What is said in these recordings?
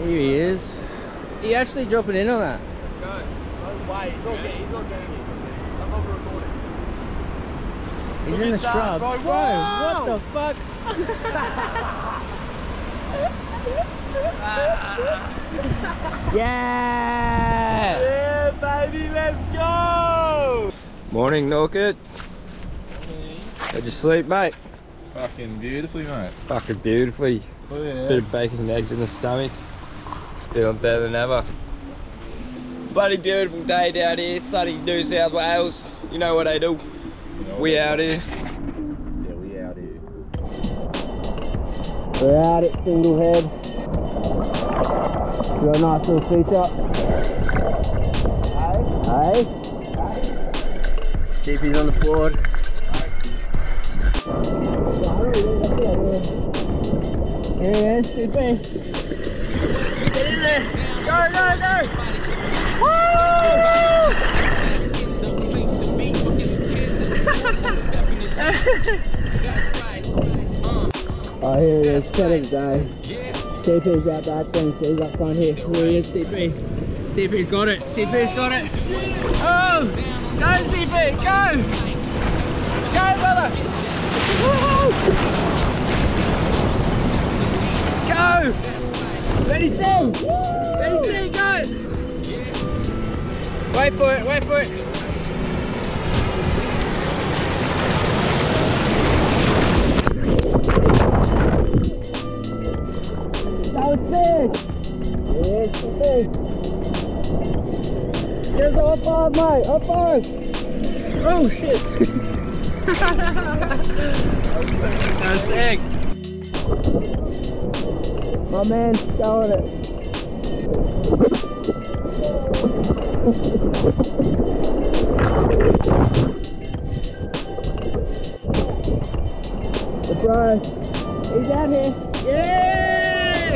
Here he is. Are you actually dropping in on that? No, no way. He's not getting it. I'm not recording. He's in the shrubs. Bro, what the fuck? Yeah! Yeah, baby, let's go! Morning, Norkit. How'd you sleep, mate? Fucking beautifully, mate. Fucking beautifully. Oh, yeah. Bit of bacon and eggs in the stomach. Feeling better than ever. Bloody beautiful day down here, sunny New South Wales. You know what they do. We out here. Yeah, we out here. We're out at Singlehead. Got a nice little feature. Hey? DP's on the board. Here he is, DP. Get in there! Go, go, go! Oh, here he is, set of the day. CP's out back then, so he's up front here. Here he is, CP. CP's got it, CP's got it. Oh! Go, CP, go! Go, brother! Woo-hoo! Go! Ready, set! Ready, set, go! Wait for it, wait for it. That was big! Yes, big! Here's the up five, mate! Up five! Oh shit! That's sick! My man's going it! Surprise! He's out here! Yay!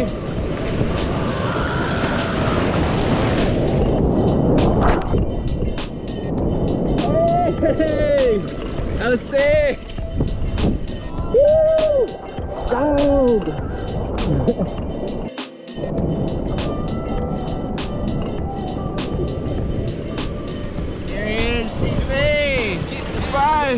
Hey! That was sick! Woo! Gold! Here he is, TV! Bye!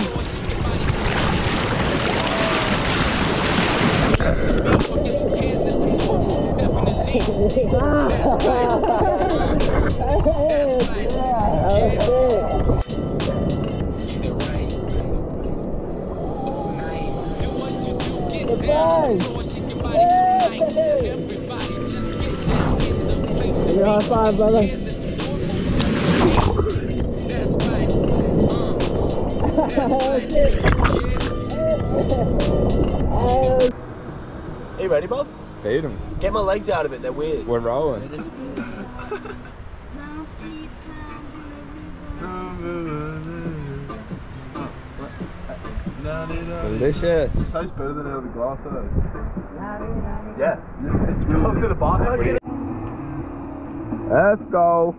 High five, brother. Are you ready, Bob? Feed him. Get my legs out of it, they're weird. We're rolling. Delicious. It tastes better than out of the glass, though. Yeah. It's really good. To the bar. Let's go.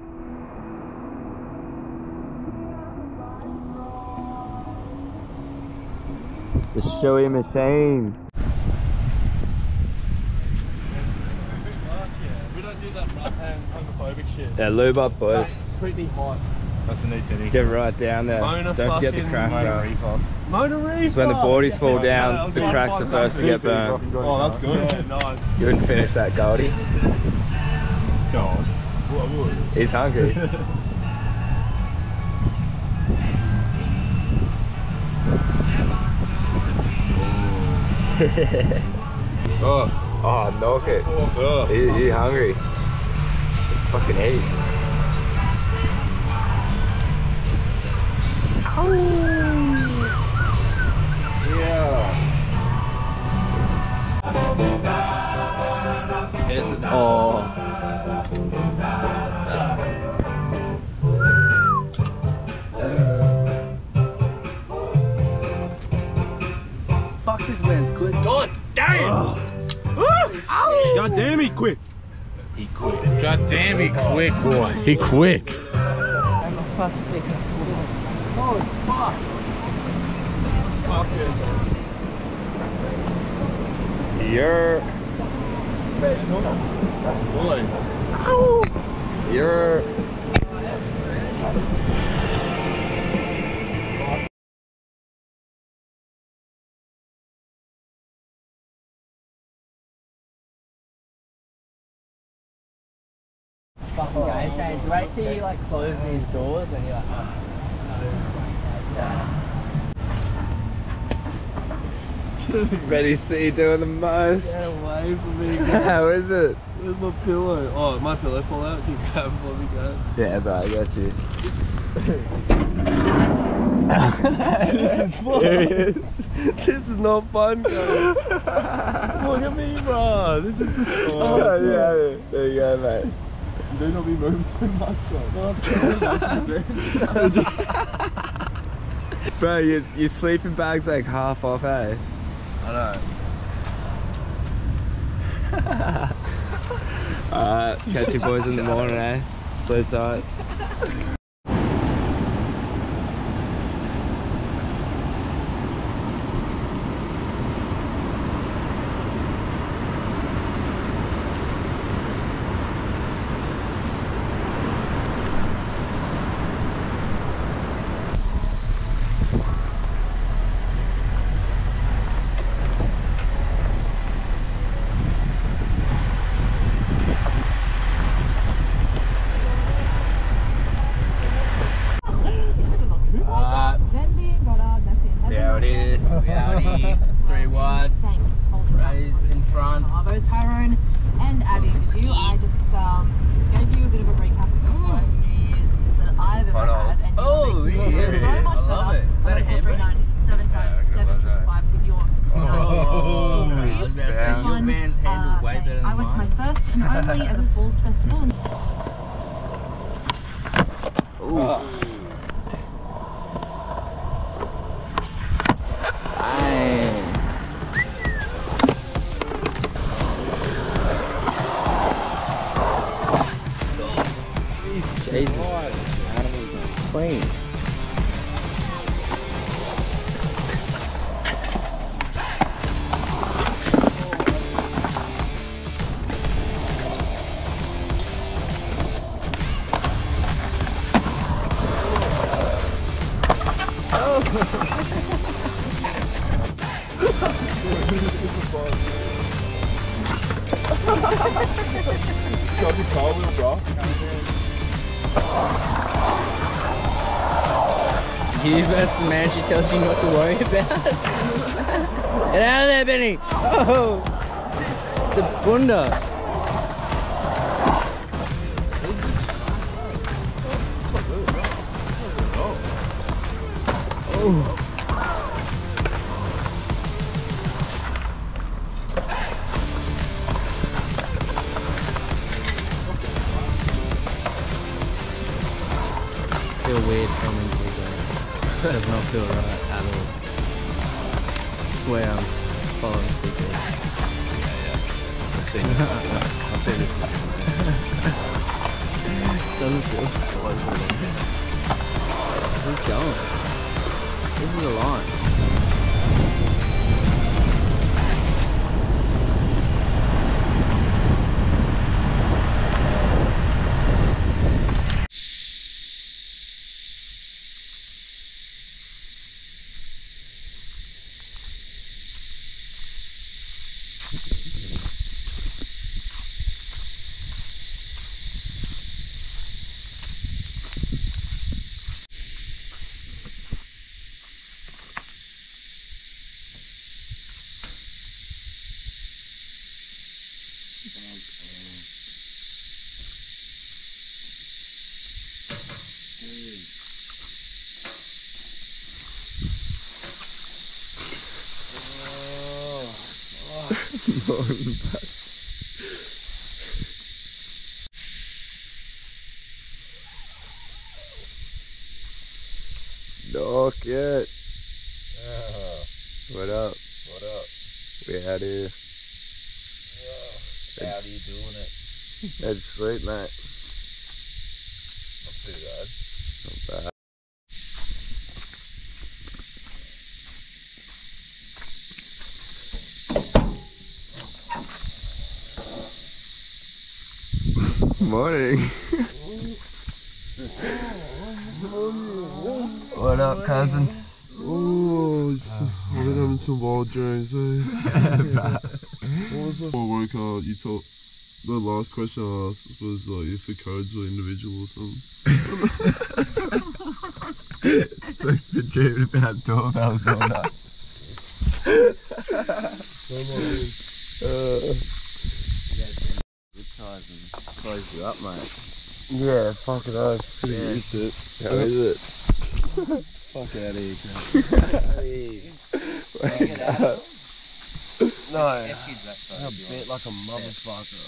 The showy machine. We don't do that rough and homophobic shit. Yeah, lube up, boys. Treat me hot. That's a neat tinny. Get right down there. Don't forget the crack, bro. Mona Reefa. It's when the boardies fall down, the cracks are first to get burnt. Oh, that's good. Yeah, nice. You wouldn't finish that, Goldie. God. Well, I would. He's hungry. Oh, Oh, knock it. oh. You hungry? It's fucking eat. Yeah. Oh. Fuck this man's quick. God damn! God damn, he quick. He quick. God damn, he quick, boy. He quick. I'm not supposed to speak. Holy fuck! Fuck it. You're Boy. You're... Fucking game change. Wait till you like close these doors and you're like, oh. Ready to see you doing the most. Get away from me. How is it? Where's my pillow? Oh, my pillow fall out. Can you grab it for me, guys? Yeah, bro, I got you. This is fun. Serious? This is not fun, guys. Look at me, bro. This is disgusting. Oh, yeah, there you go, mate. You better not be moving too much, bro. Bro, your sleeping bag's like half off, eh? I know. Alright, catch you boys in the morning, eh? Sleep tight. Howdy, howdy, 3 wide. Thanks. Raise in front. Bravo's Tyrone and Abby with you. I just gave you a bit of a recap of the worst New Year's that I've ever had. And Oh, you're making yeah. so much I love better. it. Is that a handbrake? 3975725 with your Oh, I was about to say, This your one, man's handled way better than I went to my mine. first and only ever Falls Festival. Jesus. Clean. Got your car wheel, bro. You versus the man she tells you not to worry about. Get out of there, Benny! Oh! The bunda! Oh! Feel weird filming people. Does not feel right at all. Swear I'm following CP. I've seen it. I've seen it. Doesn't feel. Who's going? This is a line. Knock it. What up? What up? We out here. How are you doing it? That's sweet, mate. Not too bad. Not bad. Morning. What up, cousin? Oh, I've been having some wild dreams, eh? What was that workout you told? The last question I asked was like if the codes were individual or something. Supposed to dream about doorbells all night. Good times and close you up, mate. Yeah, fucking hell. Pretty used to it. How is it? Fuck out of here, No, a bit like a motherfucker.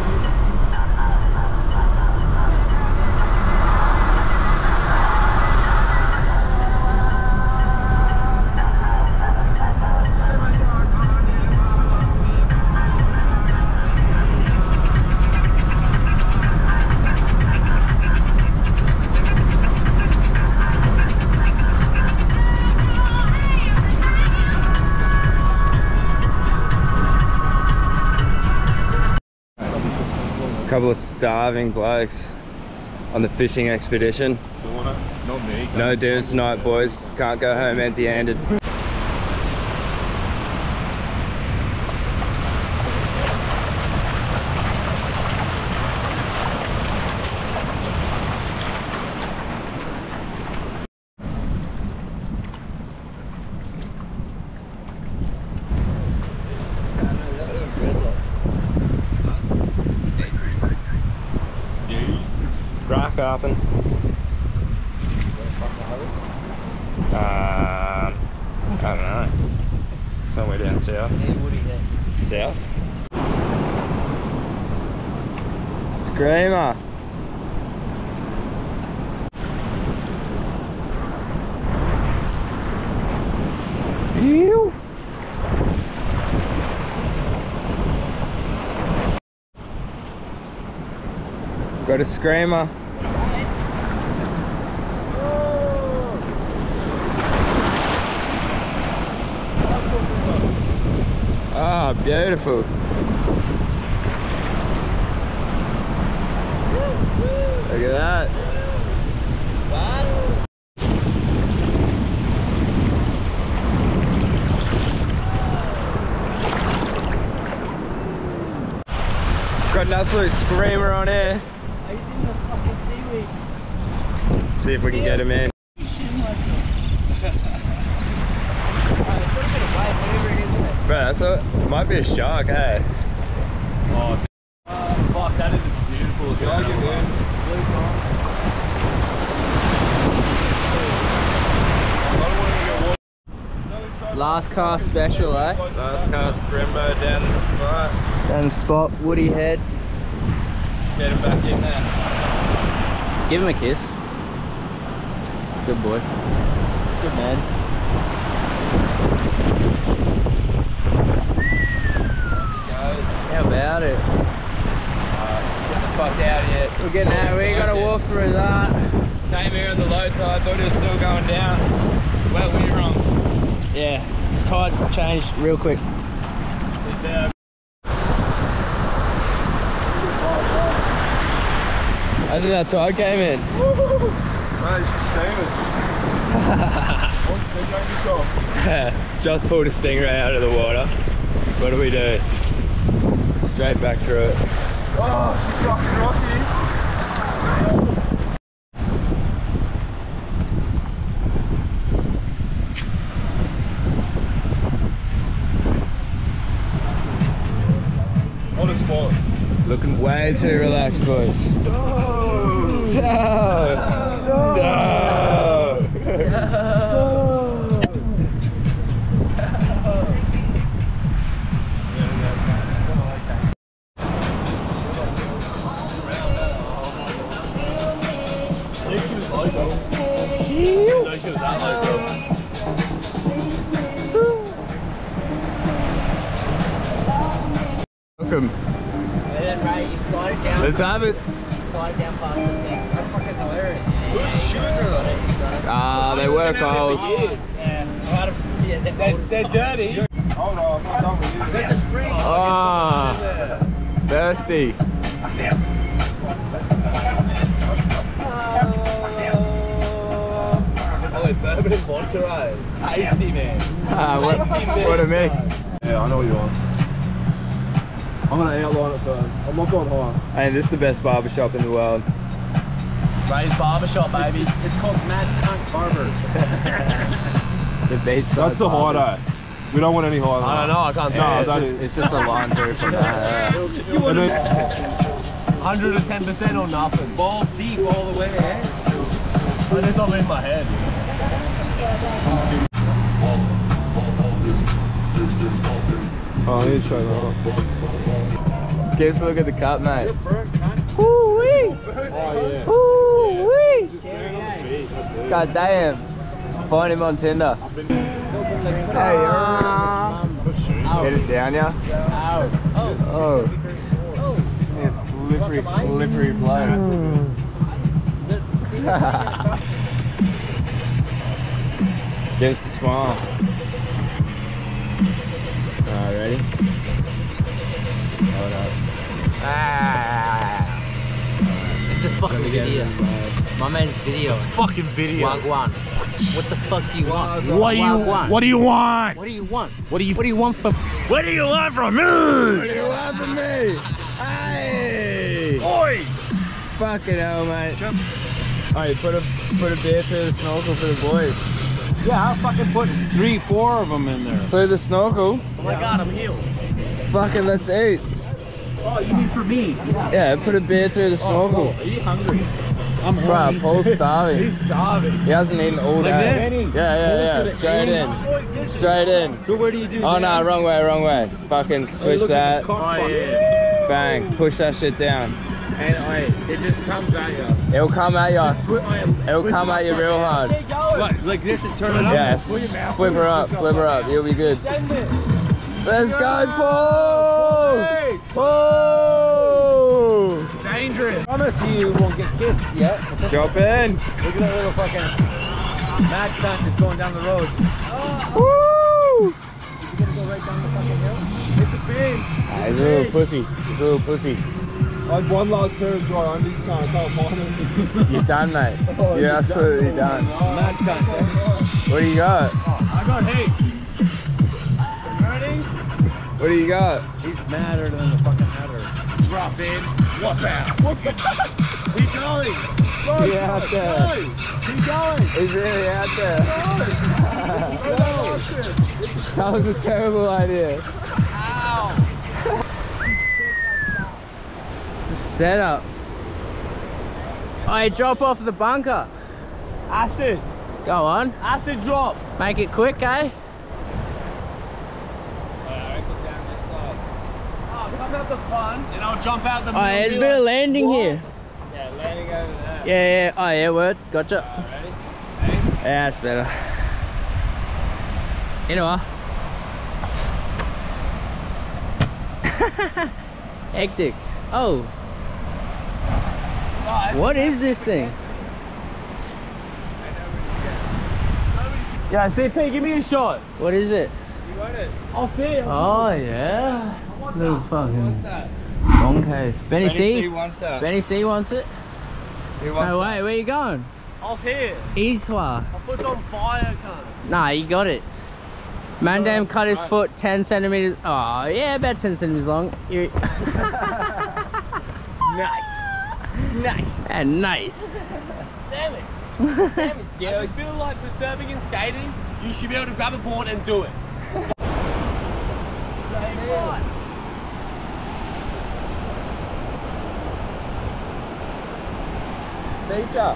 Couple of starving blokes on the fishing expedition. Not me. No dinners tonight, boys. Can't go home empty-handed. Rock hopping. I don't know. Somewhere down south. South? Screamer. Ew. Got a screamer. Ah, beautiful. Look at that. Got an absolute screamer on here. Are you doing the fucking seaweed? See if we can get him in. Bro, that's a, might be a shark, hey? Oh, fuck, that is beautiful. Dog, man. Last cast special, eh? Last cast Brembo down the spot. Down the spot, Woody head. Let's get him back in there. Give him a kiss. Good boy. Good man. How about it? Get the fuck out of here. We're getting out. We gotta walk through that. Came here on the low tide, thought it was still going down. Well, we were wrong. Yeah, tide changed real quick. I think that tide came in. Man, she's steaming. Just pulled a stingray out of the water. What do we do? Straight back through it. Oh, she's fucking rocky. On the spot. Looking way too relaxed, boys. Welcome. And then Ray, you slide it down. Let's have it. Slide down past the tank. That's fucking hilarious. Whose shoes are those? Ah, they work holes. Yeah, they're dirty. Hold on, I'm not done with you. There's a spring. Ah, thirsty. Oh, bourbon and vodka, right? Tasty, man. What a mix. Yeah, I know what you want. I'm gonna outline it first. I'm not going high. Hey, this is the best barbershop in the world. Ray's Barbershop, baby. It's called Mad Cunt Barber. The beachside. That's the high though. We don't want any higher than I don't know, I can't Yeah, tell. it's just a line through from that. 110% or nothing. Balls deep all the way, eh? Oh, that's not in my head. Oh, I need to try that. Give us a look at the cup, mate. Oh, yeah. Ooh-wee! God damn. Find him on Tinder. Hey, get it down, yeah? Oh. Yeah, slippery bloke. Give us a smile. Alright, ready? Hold up. It's a fucking video. My man's video. Fucking video. Wagwan. What the fuck do you want? What do you want? What do you want? What do you want? What do you want from? What do you want from me? What do you want from me? Hey! Oi! Fucking hell, mate. Alright, put a beer through the snorkel for the boys. Yeah, I'll fucking put 3-4 of them in there. Through the snorkel? Oh my god, I'm healed. Fucking let's eat. Oh, you mean for me? Yeah, put a beer through the snorkel. Are you hungry? I'm Bro, hungry. Paul's starving. He's starving. He hasn't eaten all day. this? Yeah. Straight in. Straight in. So where do you do Oh that? no, wrong way. Just fucking switch that. Oh yeah. Bang. Push that shit down. And it just comes at you. It'll come at you. It'll come at you real hard. What, like this and turn it up? Yes. Flip her up. You'll be good. Let's go, Paul! Paul! Dangerous. I promise you won't get kissed yet. Jump in. Look at that little fucking mad cunt that's going down the road. Woo! You gonna go right down the fucking hill? Hit the big. He's a little pussy. He's a little pussy. I had one last pair of dry undies, I can't find them. You're done, mate. You're absolutely done. Mad cunt. Eh? What do you got? I got hate. Ready? What do you got? He's madder than the fucking hatter. Drop in. Whoop out. Keep going! He's out there. Keep going! He's really out there. That was a terrible idea. Setup. Alright, drop off the bunker. Acid. Go on. Acid drop. Make it quick, eh? Oh, come out the front and I'll jump out the middle. Alright, there's a bit of landing here. Yeah, landing over there. Yeah. Oh yeah, word. Gotcha. Ready? Yeah, that's better. You know what? Hectic. Oh. What is this thing? Yeah, CP, give me a shot. What is it? You want it? Off here. Oh yeah. Little fucking that? long cave. Benny C wants that. Benny C wants it. No way, where you going? Off here. Eastward. My foot's on fire, cunt. Nah, you got it. Mandam cut his foot 10 centimeters. Oh yeah, about 10 centimeters long. Nice. Nice. And nice. Damn it. Damn it, dude. I just feel like with surfing and skating, you should be able to grab a board and do it. Feature.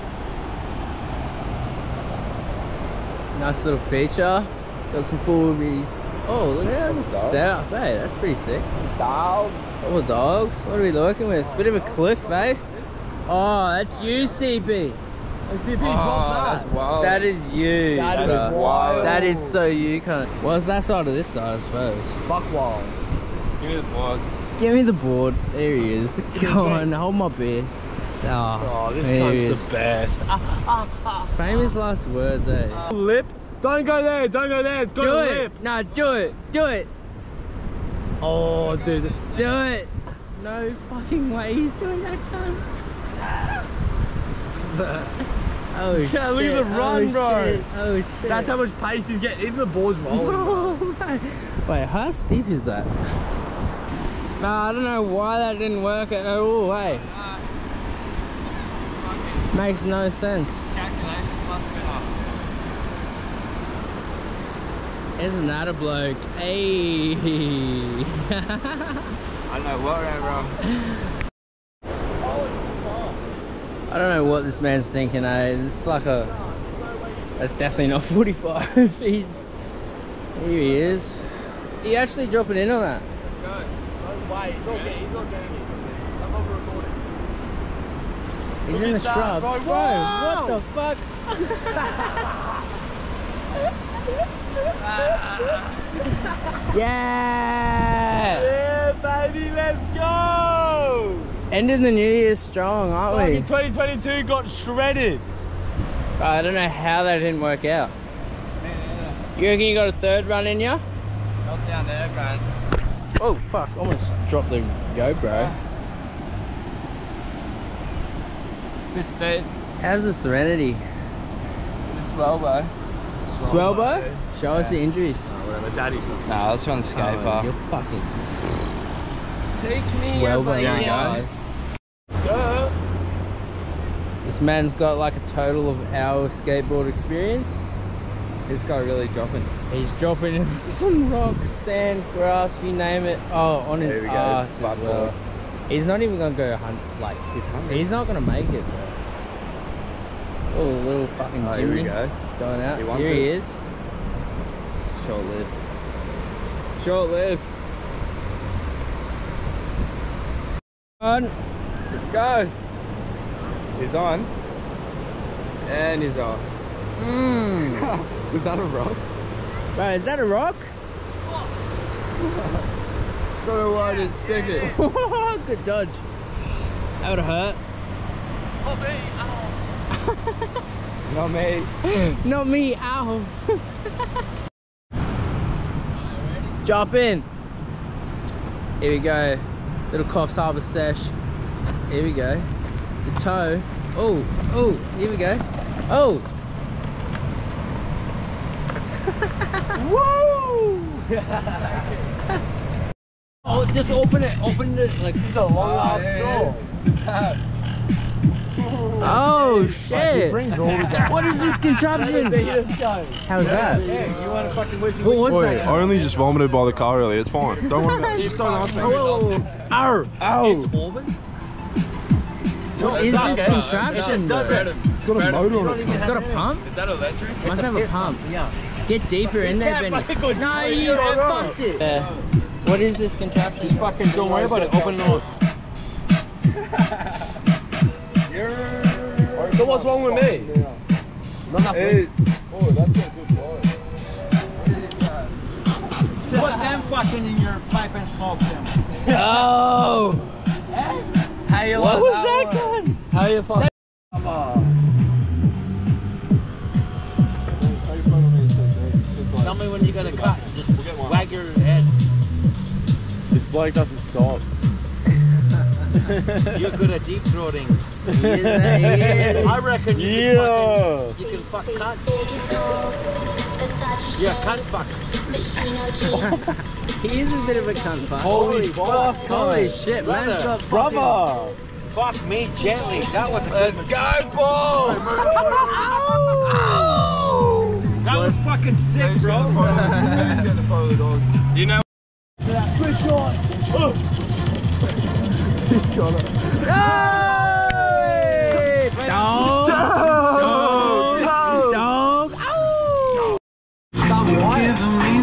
Nice little feature. Got some forwardies. Oh, look at that setup. Hey, that's pretty sick. Dogs. Oh, dogs. What are we looking with? Bit of a cliff face. Oh, that's you, CP. CP, drop That's wild. That is you. That is bro. wild. That is so you, cunt. What's that side of this side, I suppose? Fuck wild. Give me the board. Give me the board. There he is. Go on, hold my beer. Oh, this there he cunt's is. the best. Famous last words, eh? Lip? Don't go there, don't go there. It's got Do a it. lip. No, do it. Do it. Oh, dude. Do it. No fucking way he's doing that, cunt. Oh shit. Yeah, look at the run, bro. Shit. Oh shit. That's how much pace he's getting. Even the board's rolling. Oh, man. Wait, how steep is that? Nah, I don't know why that didn't work at all, hey. Makes no sense. Calculation must have been off. Isn't that a bloke? Hey. I don't know what went wrong. I don't know what this man's thinking, eh? It's like a... That's definitely not 45. Here he is. He actually dropping in on that. No way, he's not getting it. I'm not recording. He's in the shrubs. Bro, what the fuck? Yeah! Yeah, baby, let's go! Ending the new year strong, aren't we? 2022 got shredded. I don't know how that didn't work out. You reckon you got a third run in ya? Not down there, man. Oh fuck, almost dropped the GoPro. Fifth state. How's the Serenity? It's swell, bro. Swellbo? Show us the injuries. Whatever, daddy's got. Nah, that's from the skate Oh, park. you're fucking Take me as I am. Go. This man's got like a total of our skateboard experience. This guy really dropping. He's dropping in some rocks, sand, grass, you name it. Oh, on his There we go, ass as butt well. board. He's not even gonna go hunt, like, he's not gonna make it, bro. Oh, little fucking Oh, here we Jimmy go. going out. He wants Here he it. is. Short-lived. Short-lived. On. Let's go. He's on. And he's off. Mmm. Was that a rock? Bro, is that a rock? Don't know why I didn't stick it. Good dodge. That would have hurt. Not me. Not me, ow. Drop in. Here we go. Little Coffs Harbour sesh. Here we go. The toe. Oh, oh, here we go. Oh. Woo! Oh, just open it like it's a long ass door. Oh shit! What is this contraption? How's that? You want to fucking wish What was Wait, that? I only just vomited by the car earlier. It's fine. Don't worry about it. Just don't ask me. Ow! Ow! What is this okay. contraption? though? It's got a motor on it. It's got a pump? Is that electric? Must have a pump. Yeah. Get deeper in there, Benny. No, you fucked it. What is this contraption? Just fucking don't worry about it. Open it up. So what's wrong with me? Nothing. Oh, that's got a good blow. Put them fucking in your pipe and smoke them. Oh! How you What like was that one? gun? How you fucking? Tell me when you're gonna cut. Just wag your head. This bloke doesn't stop. You're good at deep throating. Yeah. I reckon you can fuck cut. You're a cunt fuck. He is a bit of a cunt fuck. Holy fuck. Holy shit, Brother. man's got Brother! Fuck me gently. That was a Let's go, Paul! That was fucking sick, bro. You know. Good shot. He's got it. Hey! Dog! Dog! Ow! Stop white.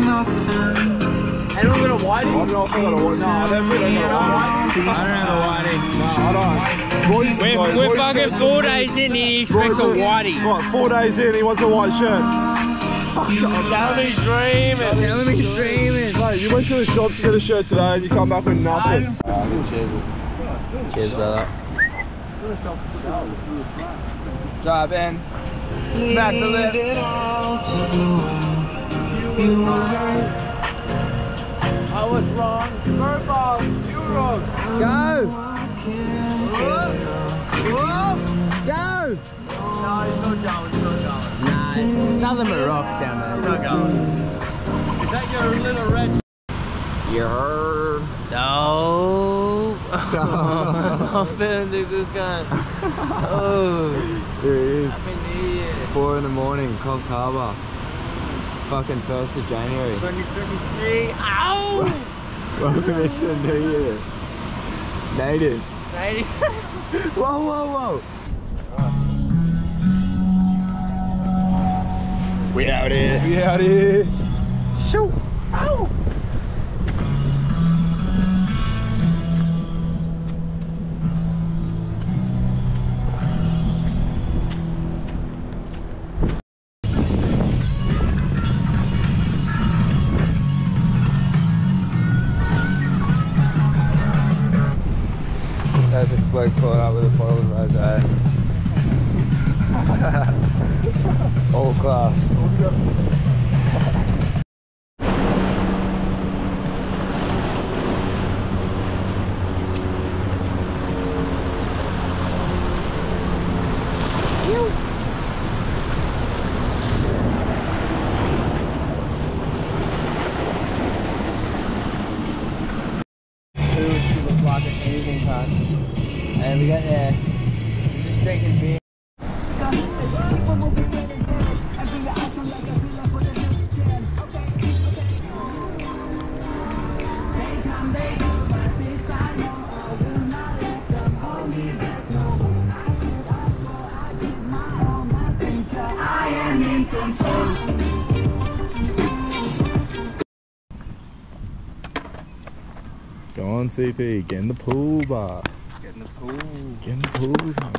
And we're gonna white I don't know if I got a watch. No, I don't think I got I don't have a whitey. a watch. We're fucking 4 days in and he expects a whitey. Right, 4 days in, he wants a white shirt. Tell me he's dreaming. Tell him he's dreaming. Mate, you went to the shops to get a shirt today and you come back with nothing. Cheers. Cheers, brother. Drive in. Smack the lip. I was wrong. Go! Go! No, he's not going, he's not going. Nah, there's nothing but rocks down there. He's not going. Is that your little red? You heard? No. I found a good gun. Oh. There it is. Happy New Year. 4 in the morning, Coffs Harbour. Fucking 1st of January. 2023. Ow! Welcome into the new year. Native. Native. Whoa, whoa, whoa. We out here. We out here. Shoot. Ow! There's this bloke caught up with a bottle of rosé. All class. And we got there. We're just drinking beer. Go on, CP. Get in the pool bar. Get in the pool. Get in the pool bar.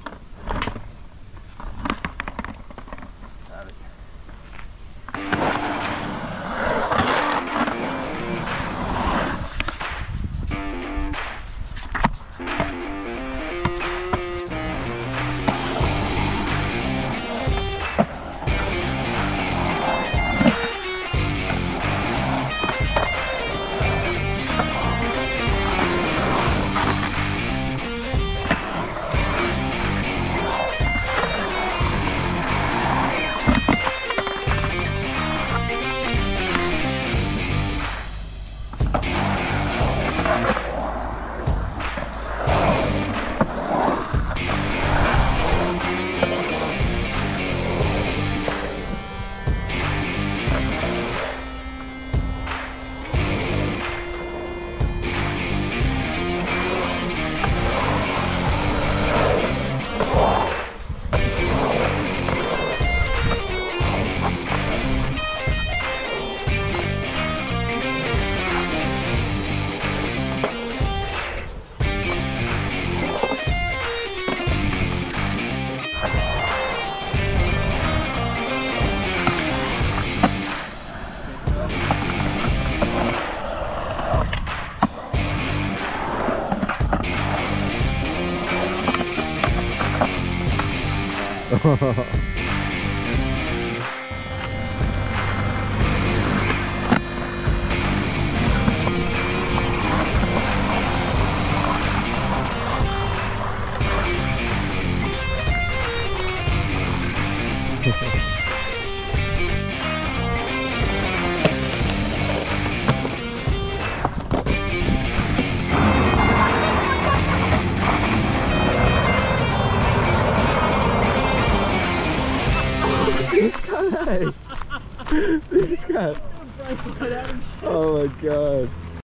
This guy. This guy. Oh my god.